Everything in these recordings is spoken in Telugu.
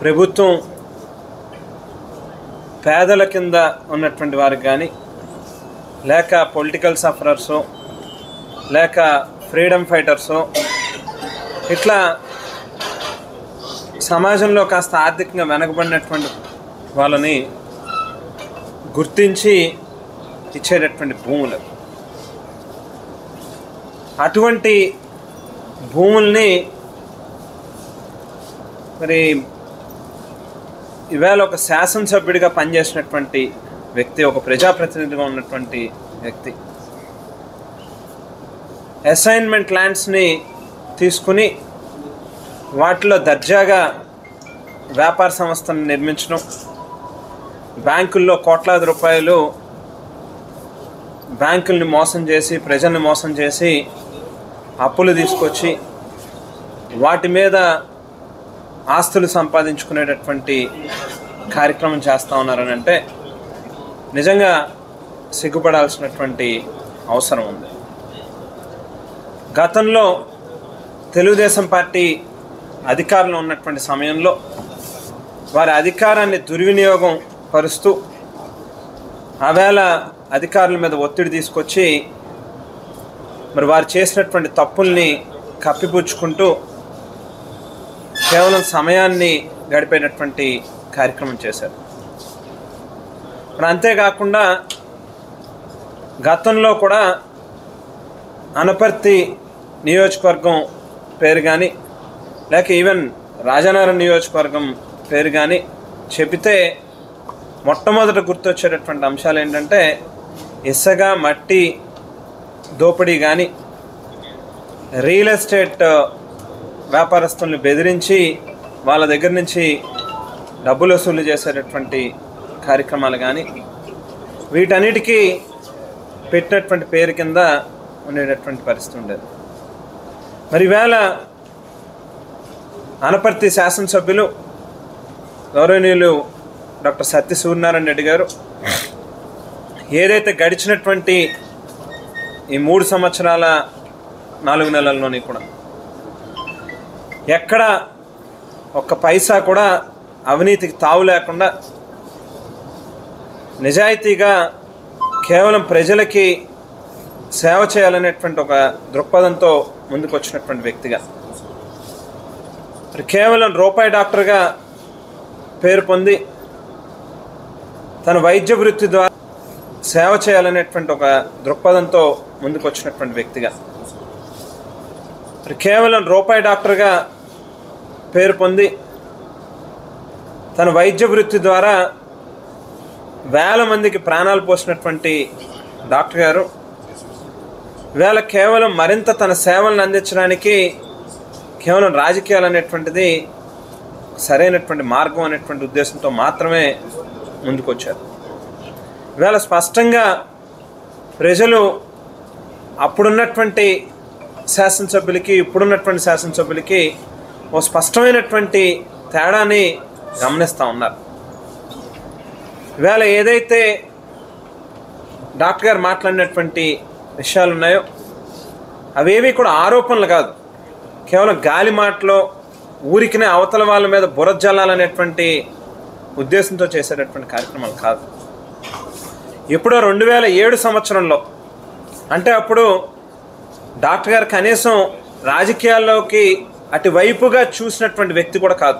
ప్రభుత్వం పేదల కింద ఉన్నటువంటి వారికి కానీ, లేక పొలిటికల్ సఫరర్సో, లేక ఫ్రీడమ్ ఫైటర్సో, ఇట్లా సమాజంలో కాస్త ఆర్థికంగా వెనకబడినటువంటి వాళ్ళని గుర్తించి ఇచ్చేటటువంటి భూములు. అటువంటి భూముల్ని మరి ఇవాళ ఒక శాసనసభ్యుడిగా పనిచేసినటువంటి వ్యక్తి, ఒక ప్రజాప్రతినిధిగా ఉన్నటువంటి వ్యక్తి అసైన్మెంట్ ల్యాండ్స్ని తీసుకుని వాటిలో దర్జాగా వ్యాపార సంస్థను నిర్మించడం, బ్యాంకుల్లో కోట్లాది రూపాయలు బ్యాంకుల్ని మోసం చేసి, ప్రజల్ని మోసం చేసి అప్పులు తీసుకొచ్చి వాటి మీద ఆస్తులు సంపాదించుకునేటటువంటి కార్యక్రమం చేస్తూ ఉన్నారని అంటే నిజంగా సిగ్గుపడాల్సినటువంటి అవసరం ఉంది. గతంలో తెలుగుదేశం పార్టీ అధికారంలో ఉన్నటువంటి సమయంలో వారి అధికారాన్ని దుర్వినియోగం పరుస్తూ ఆవేళ అధికారుల మీద ఒత్తిడి తీసుకొచ్చి మరి వారు చేసినటువంటి తప్పుల్ని కప్పిపుచ్చుకుంటూ కేవలం సమయాన్ని గడిపేటటువంటి కార్యక్రమం చేశారు. మరి అంతేకాకుండా గతంలో కూడా అనపర్తి నియోజకవర్గం పేరు కానీ, లేక ఈవెన్ రాజానగరం నియోజకవర్గం పేరు కానీ చెబితే మొట్టమొదట గుర్తొచ్చేటటువంటి అంశాలు ఏంటంటే ఇసుక, మట్టి దోపిడీ కానీ, రియల్ ఎస్టేట్ వ్యాపారస్తుల్ని బెదిరించి వాళ్ళ దగ్గర నుంచి డబ్బులు వసూలు చేసేటటువంటి కార్యక్రమాలు కానీ, వీటన్నిటికీ పెట్టినటువంటి పేరు కింద ఉండేటటువంటి పరిస్థితి ఉండేది. మరి ఈవేళ అనపర్తి శాసనసభ్యులు గౌరవనీయులు డాక్టర్ సత్య సూర్యనారాయణ రెడ్డి గారు ఏదైతే గడిచినటువంటి ఈ 3 సంవత్సరాల 4 నెలల్లోని కూడా ఎక్కడ ఒక్క పైసా కూడా అవినీతికి తావు లేకుండా నిజాయితీగా కేవలం ప్రజలకి సేవ చేయాలనేటువంటి ఒక దృక్పథంతో ముందుకు వచ్చినటువంటి వ్యక్తిగా, కేవలం రూపాయి డాక్టర్గా పేరు పొంది తన వైద్య వృత్తి ద్వారా సేవ చేయాలనేటువంటి ఒక దృక్పథంతో ముందుకు వచ్చినటువంటి వ్యక్తిగా, కేవలం రూపాయి డాక్టర్గా పేరు పొంది తన వైద్య వృత్తి ద్వారా వేల మందికి ప్రాణాలు పోసినటువంటి డాక్టర్ గారు ఇవాళ కేవలం మరింత తన సేవలను అందించడానికి కేవలం రాజకీయాలు అనేటువంటిది సరైనటువంటి మార్గం అనేటువంటి ఉద్దేశంతో మాత్రమే ముందుకు వచ్చారు. ఇవాళ స్పష్టంగా ప్రజలు అప్పుడున్నటువంటి శాసనసభ్యులకి ఇప్పుడున్నటువంటి శాసనసభ్యులకి ఓ స్పష్టమైనటువంటి తేడాని గమనిస్తూ ఉన్నారు. ఇవాళ ఏదైతే డాక్టర్ గారు మాట్లాడినటువంటి విషయాలు ఉన్నాయో అవేవి కూడా ఆరోపణలు కాదు, కేవలం గాలి మాటలో ఊరికినే అవతల వాళ్ళ మీద బురద జల్లాలనేటువంటి ఉద్దేశంతో చేసేటటువంటి కార్యక్రమాలు కాదు. ఎప్పుడో 2007 సంవత్సరంలో, అంటే అప్పుడు డాక్టర్ గారు కనీసం రాజకీయాల్లోకి అటువైపుగా చూసినటువంటి వ్యక్తి కూడా కాదు.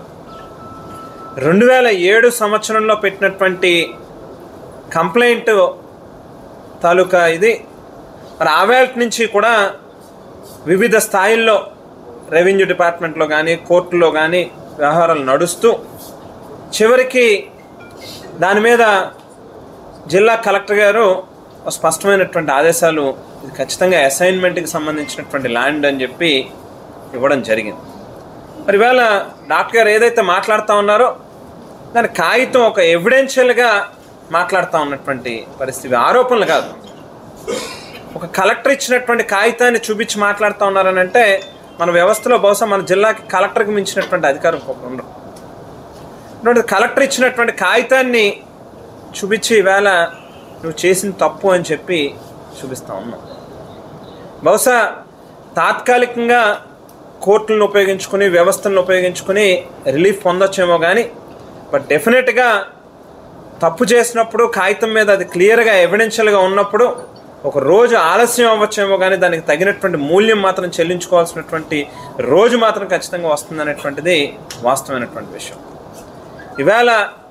2007 సంవత్సరంలో పెట్టినటువంటి కంప్లైంట్ తాలూకా ఇది మరి ఆవేళ నుంచి కూడా వివిధ స్థాయిల్లో రెవెన్యూ డిపార్ట్మెంట్లో కానీ, కోర్టులో కానీ వ్యవహారాలు నడుస్తూ చివరికి దాని మీద జిల్లా కలెక్టర్ గారు స్పష్టమైనటువంటి ఆదేశాలు, ఇది ఖచ్చితంగా అసైన్మెంట్కి సంబంధించినటువంటి ల్యాండ్ అని చెప్పి ఇవ్వడం జరిగింది. మరి ఇవాళ డాక్టర్ గారు ఏదైతే మాట్లాడుతూ ఉన్నారో దాని కాగితం ఒక ఎవిడెన్షియల్గా మాట్లాడుతూ ఉన్నటువంటి పరిస్థితి, ఆరోపణలు కాదు. ఒక కలెక్టర్ ఇచ్చినటువంటి కాగితాన్ని చూపించి మాట్లాడుతూ ఉన్నారని అంటే మన వ్యవస్థలో బహుశా మన జిల్లాకి కలెక్టర్కి మించినటువంటి అధికారం ఉండదు. కలెక్టర్ ఇచ్చినటువంటి కాగితాన్ని చూపించి ఈవేళ నువ్వు చేసిన తప్పు అని చెప్పి చూపిస్తూ ఉన్నావు. బహుశా తాత్కాలికంగా కోర్టులను ఉపయోగించుకుని వ్యవస్థలను ఉపయోగించుకుని రిలీఫ్ పొందొచ్చేమో కానీ బట్ డెఫినెట్గా తప్పు చేసినప్పుడు కాగితం మీద అది క్లియర్గా ఎవిడెన్షియల్గా ఉన్నప్పుడు ఒక రోజు ఆలస్యం అవ్వచ్చేమో కానీ దానికి తగినటువంటి మూల్యం మాత్రం చెల్లించుకోవాల్సినటువంటి రోజు మాత్రం ఖచ్చితంగా వస్తుందనేటువంటిది వాస్తవమైనటువంటి విషయం. ఇవాళ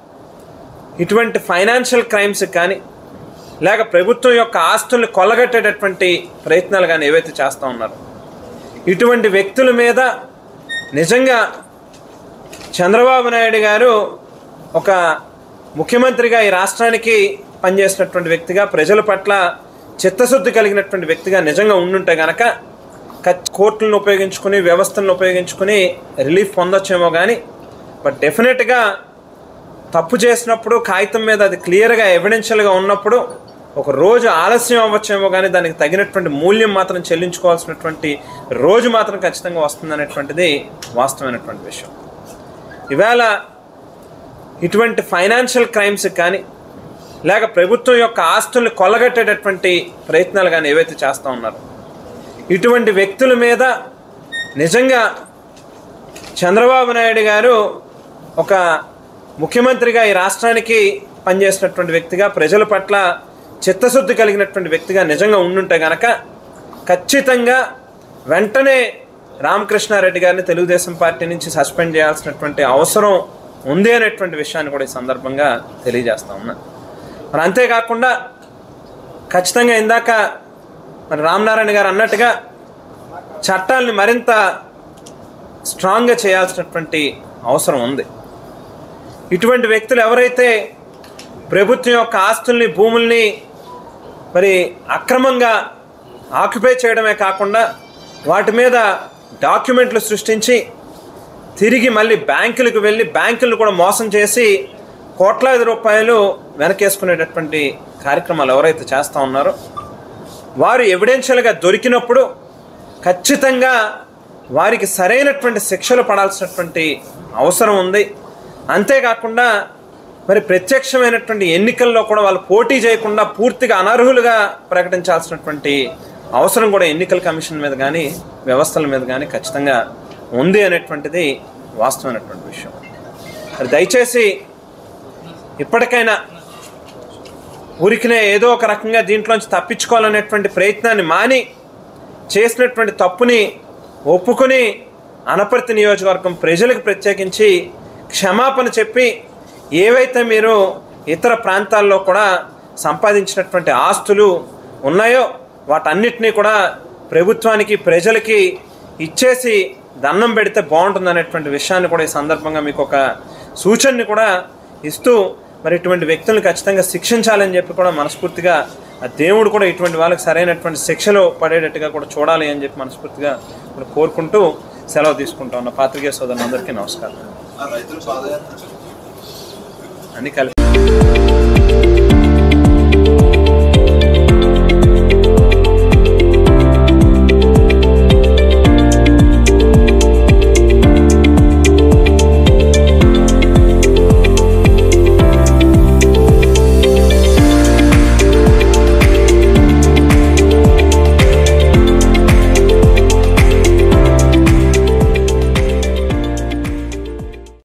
ఇటువంటి ఫైనాన్షియల్ క్రైమ్స్ కానీ లేక ప్రభుత్వం యొక్క ఆస్తుల్ని కొల్లగట్టేటటువంటి ప్రయత్నాలు కానీ ఏవైతే చేస్తూ ఉన్నారో ఇటువంటి వ్యక్తుల మీద నిజంగా చంద్రబాబు నాయుడు గారు ఒక ముఖ్యమంత్రిగా ఈ రాష్ట్రానికి పనిచేసినటువంటి వ్యక్తిగా ప్రజల పట్ల చిత్తశుద్ధి కలిగినటువంటి వ్యక్తిగా నిజంగా ఉండుంటే కనుక కోర్టులను ఉపయోగించుకుని వ్యవస్థలను ఉపయోగించుకుని రిలీఫ్ పొందొచ్చేమో కానీ బట్ డెఫినెట్గా తప్పు చేసినప్పుడు కాగితం మీద అది క్లియర్గా ఎవిడెన్షియల్గా ఉన్నప్పుడు ఒక రోజు ఆలస్యం అవ్వచ్చేమో కానీ దానికి తగినటువంటి మూల్యం మాత్రం చెల్లించుకోవాల్సినటువంటి రోజు మాత్రం ఖచ్చితంగా వస్తుందనేటువంటిది వాస్తవమైనటువంటి విషయం. ఇవాళ ఇటువంటి ఫైనాన్షియల్ క్రైమ్స్ కానీ లేక ప్రభుత్వం యొక్క ఆస్తుల్ని కొల్లగట్టేటటువంటి ప్రయత్నాలు కానీ ఏవైతే చేస్తూ ఉన్నారో ఇటువంటి వ్యక్తుల మీద నిజంగా చంద్రబాబు నాయుడు గారు ఒక ముఖ్యమంత్రిగా ఈ రాష్ట్రానికి పనిచేసినటువంటి వ్యక్తిగా ప్రజల పట్ల చిత్తశుద్ధి కలిగినటువంటి వ్యక్తిగా నిజంగా ఉండుంటే కనుక ఖచ్చితంగా వెంటనే రామకృష్ణారెడ్డి గారిని తెలుగుదేశం పార్టీ నుంచి సస్పెండ్ చేయాల్సినటువంటి అవసరం ఉంది అనేటువంటి విషయాన్ని కూడా ఈ సందర్భంగా తెలియజేస్తా ఉన్నా. మరి అంతేకాకుండా ఖచ్చితంగా ఇందాక మరి రామనారాయణ గారు అన్నట్టుగా చట్టాలని మరింత స్ట్రాంగ్గా చేయాల్సినటువంటి అవసరం ఉంది. ఇటువంటి వ్యక్తులు ఎవరైతే ప్రభుత్వం యొక్క ఆస్తుల్ని భూముల్ని మరి అక్రమంగా ఆక్యుపై చేయడమే కాకుండా వాటి మీద డాక్యుమెంట్లు సృష్టించి తిరిగి మళ్ళీ బ్యాంకులకు వెళ్ళి బ్యాంకులను కూడా మోసం చేసి కోట్లాది రూపాయలు వెనకేసుకునేటటువంటి కార్యక్రమాలు ఎవరైతే చేస్తూ ఉన్నారో వారు ఎవిడెన్షియల్గా దొరికినప్పుడు ఖచ్చితంగా వారికి సరైనటువంటి శిక్షలు పడాల్సినటువంటి అవసరం ఉంది. అంతేకాకుండా మరి ప్రత్యక్షమైనటువంటి ఎన్నికల్లో కూడా వాళ్ళు పోటీ చేయకుండా పూర్తిగా అనర్హులుగా ప్రకటించాల్సినటువంటి అవసరం కూడా ఎన్నికల కమిషన్ మీద కానీ వ్యవస్థల మీద కానీ ఖచ్చితంగా ఉంది అనేటువంటిది వాస్తవమైనటువంటి విషయం. మరి దయచేసి ఇప్పటికైనా ఊరికినే ఏదో ఒక రకంగా దీంట్లోంచి తప్పించుకోవాలనేటువంటి ప్రయత్నాన్ని మాని చేసినటువంటి తప్పుని ఒప్పుకొని అనపర్తి నియోజకవర్గం ప్రజలకు ప్రత్యేకించి క్షమాపణ చెప్పి ఏవైతే మీరు ఇతర ప్రాంతాల్లో కూడా సంపాదించినటువంటి ఆస్తులు ఉన్నాయో వాటన్నిటినీ కూడా ప్రభుత్వానికి ప్రజలకి ఇచ్చేసి దండం పెడితే బాగుంటుంది అనేటువంటి విషయాన్ని కూడా ఈ సందర్భంగా మీకు ఒక సూచనని కూడా ఇస్తూ మరి ఇటువంటి వ్యక్తులను ఖచ్చితంగా శిక్షించాలని చెప్పి కూడా మనస్ఫూర్తిగా ఆ దేవుడు కూడా ఇటువంటి వాళ్ళకి సరైనటువంటి శిక్షలు పడేటట్టుగా కూడా చూడాలి అని చెప్పి మనస్ఫూర్తిగా కూడా కోరుకుంటూ సెలవు తీసుకుంటా ఉన్న పాత్రికేయ సోదరులందరికీ నమస్కారం. అన్ని కలిపి